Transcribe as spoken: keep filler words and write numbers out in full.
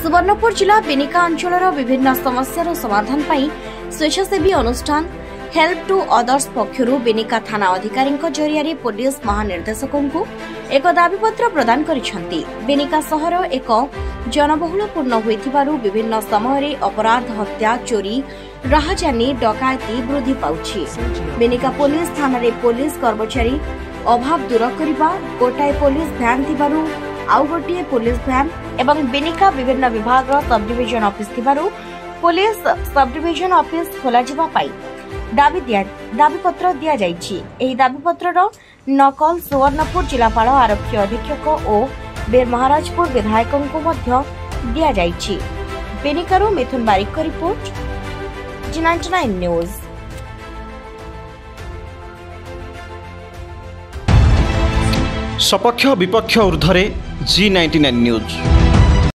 सुवर्णपुर जिला बेनिका अंचल विभिन्न समस्यार समाधान पाई स्वेच्छासेवी अनुष्ठान हेल्प टू अदर्स पक्षर बेनिका थाना अधिकारी जरिया पुलिस महानिर्देशक को एक दाबीपत्र प्रदान करिसेंती। बेनिका सहर एक जनबहुलपूर्ण होइथिबारु विभिन्न समय अपराध हत्या चोरी राहजानी डकायती वृद्धि पाउछि। बेनिका पुलिस थाना रे पुलिस कर्मचारी अभाव दूर करबा गोटाए पुलिस भ्यान थिबारु आउ गोटिए पुलिस भ्यान एवं बेनिका विभिन्न विभाग सब डिविजन ऑफिस थिबारु पुलिस सब डिविजन ऑफिस खोला जिबा पाई दाबी दिया दाबीपत्र दिया जाइछि। एही दाबीपत्रर नकल सुवर्णपुर जिलापाल आरक्षी अधीक्षक और बेर महाराजपुर विधायकों को मध्य दिया जाइछि। बेनिकारू मिथुन बारिक का report, G ninety nine news. सपक्ष विपक्ष ऊर्ध्वे जी नाइंटी नाइन न्यूज।